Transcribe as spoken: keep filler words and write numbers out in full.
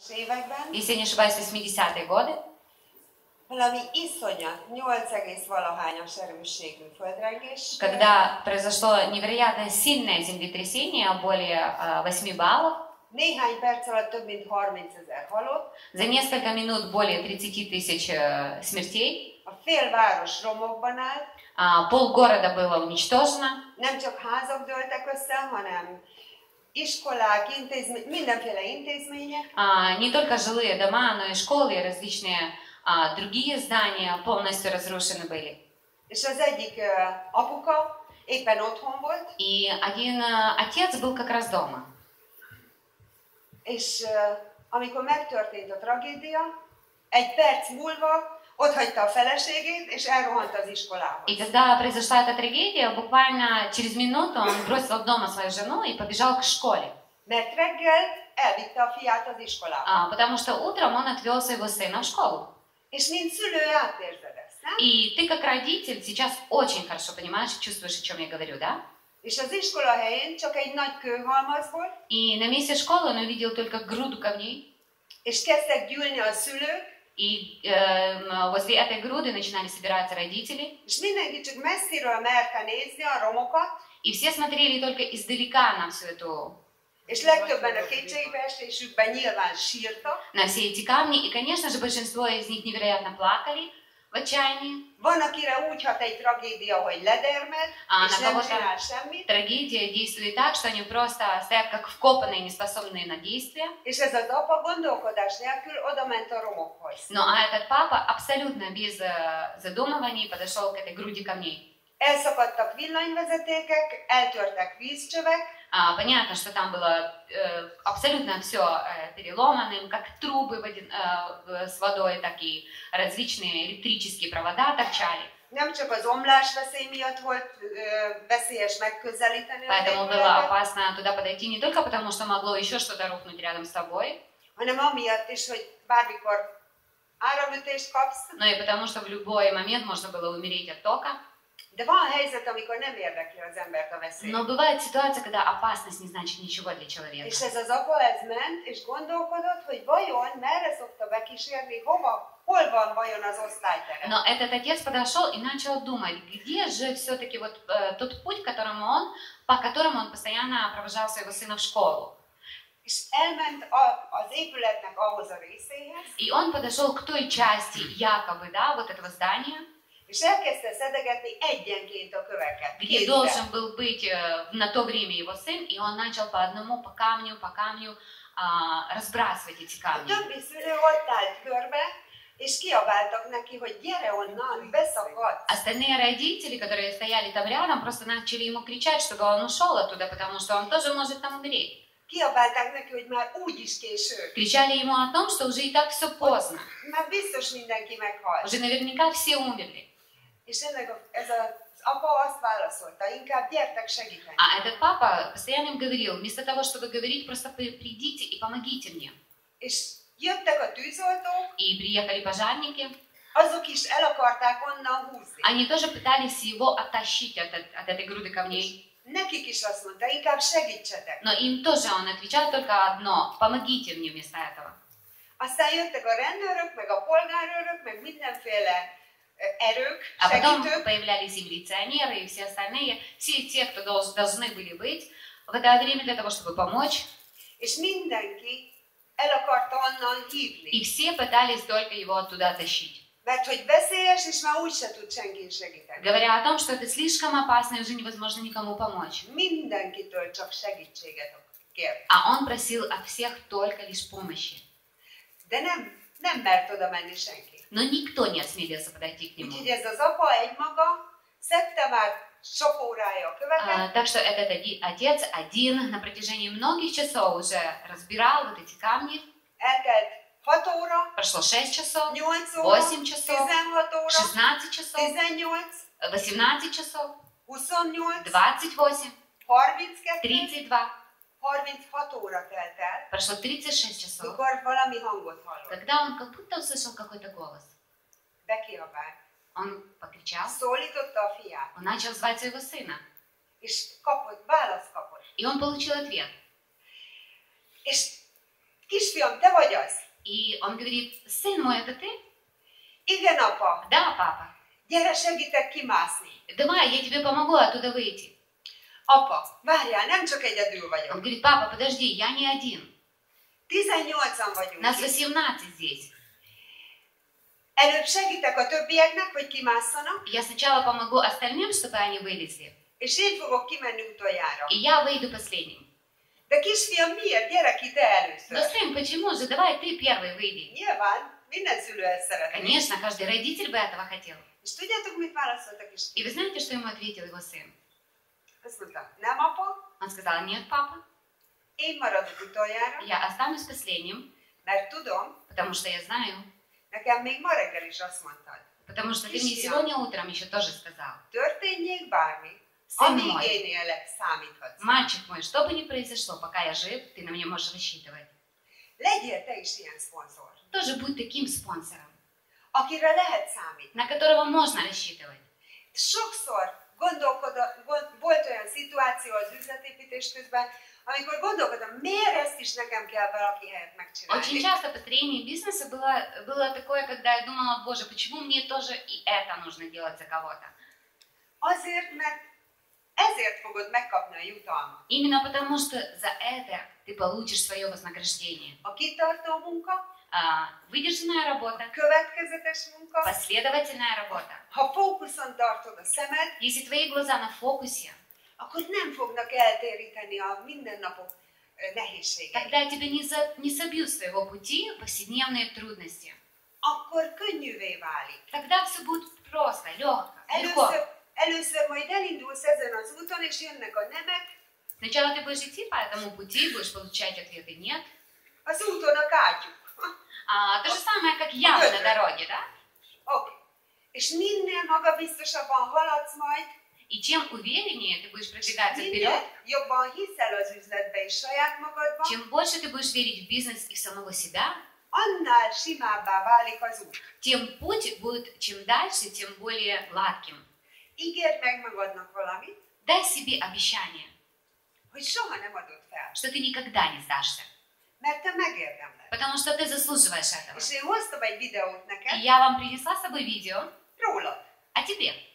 Если я не ошибаюсь, восьмидесятые годы. Valami iszonyat, nyolc egész valahányas erősségű földrengés. Когда произошло невероятно сильное землетрясение, более восьми баллов. Néhány perc alatt több mint harmincezer halott. За несколько минут более тридцати тысяч смертей. A félváros romokban állt. А, полгорода было уничтожено. Nem csak házak dőltek össze, hanem iskolák, intézmény, mindenféle intézmények. А, не только жилые дома, но и школы, и различные а, другие здания полностью разрушены были. És az egyik uh, apuka éppen otthon volt. И один uh, отец был как раз дома. És uh, amikor megtörtént a tragédia, egy perc múlva otthagyta a feleségét, és elrohant az iskolához. И когда произошла эта трагедия, буквально через минуту он бросил дома свою жену и побежал к школе. Mert reggel elvitte a fiát az iskolába. А, потому что утром он отвел своего сына в школу. És mint szülő átérzed ezt, nem? И ты как родитель сейчас очень хорошо понимаешь, чувствуешь, о чем я говорю, да? És az iskola helyén csak egy nagy kőhalmaz volt. И на месте школы он увидел только груду камней. És kezdtek gyűlni a szülők. И э, возле этой груды начинали собираться родители. És mindenki csak messziről merte nézni a romokat. И все смотрели только издалека на всю эту... És legtöbben a kétségbeesésükben nyilván sírtak. На все эти камни. И, конечно же, большинство из них невероятно плакали в отчаянии. Van, akire úgy hat egy tragédia, hogy ledermed, а és nem csinál semmit. Трагедия действует так, что они просто стоят как вкопанные, неспособные на действия. És ez az apa gondolkodás nélkül odament a romokhoz. Ну, а этот папа абсолютно без задумываний подошел к этой груди камней. Elszakadtak villanyvezetékek, eltörtek vízcsövek. А, понятно, что там было э, абсолютно все э, переломано, как трубы в один, э, с водой, так и различные электрические провода торчали. Nem csak az omlás veszély miatt volt ö, veszélyes megközelíteni. Поэтому было опасно туда подойти не только потому, что могло еще что-то рухнуть рядом с тобой, hanem amiatt is, hogy bármikor áramütést kapsz. но и потому, что в любой момент можно было umереть от тока. De van helyzet, amikor nem érdekli az embert a veszély. Но бывает ситуация, когда опасность не значит ничего для человека. És ez az apa, ez ment, és gondolkodott, hogy vajon merre szokta bekísérni, hova, hol van vajon az osztályterem. Но этот отец подошел и начал думать, где же все-таки вот э, тот путь, которому он, по которому он постоянно провожал своего сына в школу. És elment a, az épületnek ahhoz a részéhez. И он подошел к той части, якобы, да, вот этого здания, és elkezdte szedegetni egyenként a köveket. Где должен был быть э, на то время его сын, и он начал по одному, по камню, по камню э, разбрасывать эти камни. Többi szülő ott állt körbe, és kiabáltak neki, hogy gyere onnan, beszakadsz. Остальные родители, которые стояли там рядом, просто начали ему кричать, чтобы он ушел оттуда, потому что он тоже может там умереть. Kiabálták neki, hogy már úgyis késő. Кричали ему о том, что уже и так все поздно. Már biztos mindenki meghalt. Уже наверняка все умерли. És ennek a, ez az apa azt válaszolta, inkább gyertek segíteni. А этот папа постоянно им говорил, вместо того, чтобы говорить, просто придите и помогите мне. És jöttek a tűzoltók. И приехали пожарники. Azok is el akarták onnan húzni. Они тоже pытались его оттащить от, от этой груды камней. Nekik is azt mondta, inkább segítsetek. Но им тоже он отвечал только одно, помогите мне вместо этого. Aztán jöttek a rendőrök, meg a polgárőrök, meg mindenféle erők, а потом segítők. появлялись и милиционеры, и все остальные, все те, кто долж, должны были быть в это время для того, чтобы помочь. És mindenki el akarta onnan hívni. И все pытались только его оттуда тащить. Mert hogy veszélyes, és már úgyse tud senki segíteni. Говоря о том, что это слишком опасно, и уже невозможно никому помочь. Mindenkitől csak segítséget kér. А он просил от всех только лишь помощи. De nem, nem mert oda menni senki. Но никто не осмелился подойти к нему. Úgyhogy ez az apa egymaga szedte már sok órája a köveket. А, так что этот отец один на протяжении многих часов уже разбирал вот эти камни. Eltelt hat óra. Прошло шесть часов, nyolc óra. восемь часов, tizenhat óra. шестнадцать часов, tizennyolc. восемнадцать часов, huszonnyolc. двадцать восемь, harminckettő. тридцать два. harminchat óra telt el. Прошло тридцать шесть часов. Mikor valami hangot hallott. Когда он как будто услышал какой-то голос. Bekiabált. Он покричал. Szólította a fiát. Он начал звать своего сына. És kapott, választ kapott. И он получил ответ. És Kisfiam, te vagy az? И он говорит, сын мой, это ты? Igen, apa. Да, папа. Gyere, segítek kimászni. Давай, я тебе помогу оттуда выйти. Apa, várjál, nem csak egyedül Он vagyok. говорит, папа, подожди, я не один. tizennyolcan vagyunk. Нас itt. восемнадцать здесь. Előbb segítek a többieknek, hogy kimásszanak, Я сначала помогу остальным, чтобы они вылезли. és én fogok kimenni utoljára. И я выйду последним. De kisfiam, miért? Gyere ki te Но, először. сын, почему же? Давай ты первый выйди. Nyilván, minden szülő ezt szeretné. Конечно, каждый родитель бы этого хотел. És tudjátok, mit válaszolt a И kisfiam? вы знаете, что ему ответил его сын? Azt mondta, nem apa, Он сказал, нет, папа, én maradok utoljára, я останусь последним, mert tudom, потому что я знаю, nekem még ma reggel is azt mondtad. потому что ты мне сегодня утром еще тоже сказал. Történjék bármi, Сын amíg мой, én élek, számíthatsz. мальчик мой, что бы ни произошло, пока я жив, ты на меня можешь рассчитывать. Legyél te is ilyen szponzor, Тоже будь таким спонсором, akire lehet számítani. на которого можно рассчитывать. Sokszor gondolkodott, gond, volt olyan szituáció az üzletépítés közben, amikor gondolkodom, miért ezt is nekem kell valaki helyett Очень megcsinálni. часто в построении бизнеса было, было такое, когда я думала, боже, почему мне тоже и это нужно делать за кого-то? Azért, mert ezért fogod megkapni a jutalmat. Именно потому, что за это ты получишь свое вознаграждение. A kitartó munka, А, выдержанная работа, következetes munka, последовательная работа. ha fókuszon tartod a szemed, Если твои глаза на фокусе, akkor nem fognak eltéríteni a mindennapok ö, nehézségei. тогда тебя не, за, не собьют с твоего пути повседневные трудности. Akkor könnyűvé válik. Тогда все будет просто, легко, легко. Először, először majd elindulsz ezen az úton, és jönnek a nemek, Сначала ты будешь идти по этому пути, будешь получать ответы «нет». az úton a kátyuk. А, то же самое, как ямы на дороге, да? Oké. És minél magabiztosabban haladsz majd, И чем увереннее ты будешь продвигаться minél вперед, jobban hiszel az üzletbe és saját magadban, чем больше ты будешь верить в бизнес и в самого себя, annál simábbá válik az út. тем путь будет чем дальше, тем более гладким. Ígérd meg magadnak valamit, Дай себе обещание, hogy soha nem adod fel, что ты никогда не сдашься, mert te megérdemled. потому что ты заслуживаешь этого. És én hoztam egy videót И neked я вам принесла с собой видео rólad. о тебе.